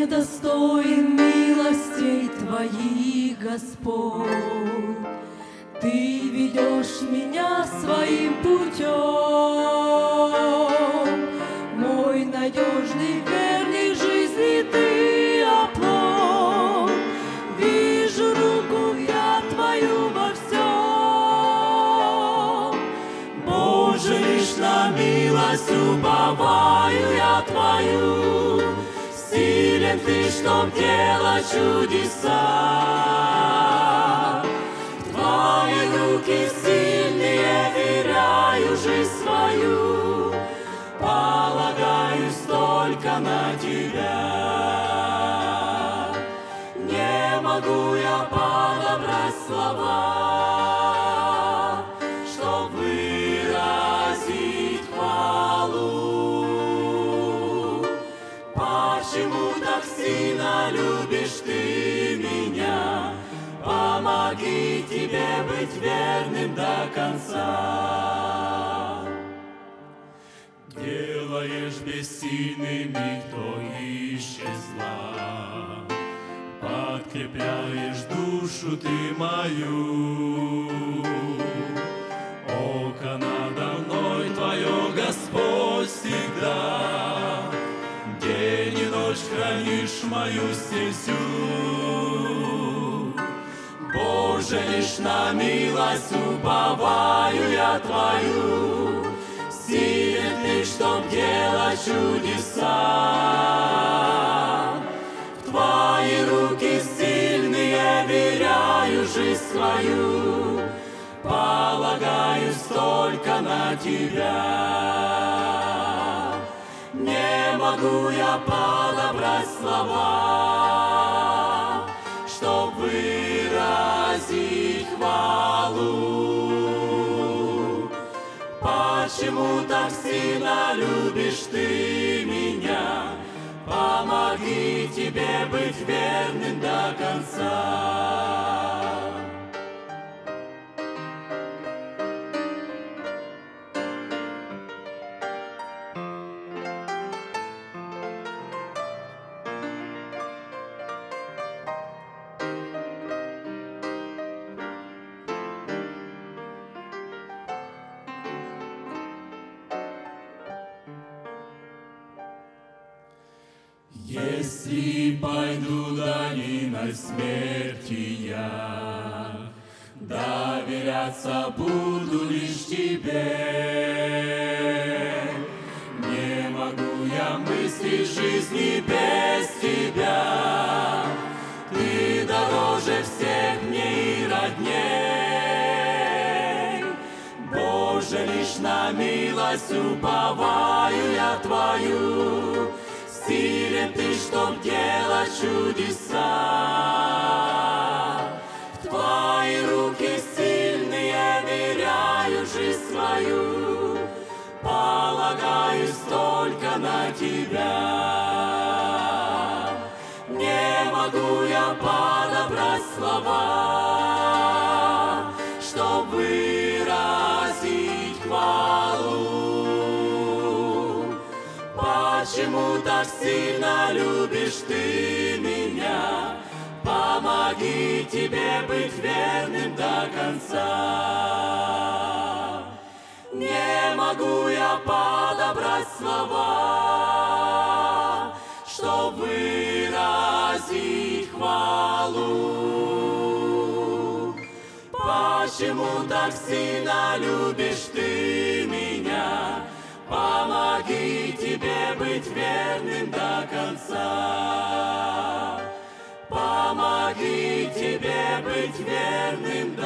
недостоин милостей Твоих, Господь. Ты ведешь меня своим путем, мой надежный, верный жизни Ты оплот. Вижу руку я Твою во всем, Боже, лишь на милость уповаю я Твою. Силен Ты, чтоб делать чудеса. В Твои руки сильные веряю жизнь свою, полагаюсь только на Тебя. Не могу я подобрать слова, чтоб выразить хвалу. Почему так сильно любишь Ты меня? Помоги Тебе быть верным до конца. Делаешь бессильными, кто ищет зла, подкрепляешь душу Ты мою. Око надо мной Твое, Господь, всегда, день и ночь хранишь мою стезю. Боже, лишь на милость уповаю я Твою. Силен Ты, чтоб делать чудеса. В Твои руки сильные веряю жизнь свою, полагаюсь только на Тебя. Не могу я подобрать слова, чтоб выразить хвалу. Почему так сильно любишь Ты меня? Помоги Тебе быть верным до конца. Если пойду долиной смерти я, доверяться буду лишь Тебе. Не могу я мыслить жизни без Тебя. Ты дороже всех мне и родней. Боже, лишь на милость уповаю я Твою. Силен Ты, чтоб делать чудеса. В Твои руки сильные веряю жизнь свою, полагаюсь только на Тебя. Не могу я подобрать слова, чтоб выразить хвалу. Почему так сильно любишь Ты меня? Помоги Тебе быть верным до конца. Не могу я подобрать слова, чтоб выразить хвалу. Почему так сильно любишь Ты меня? Помоги Тебе быть верным до конца. Помоги Тебе быть верным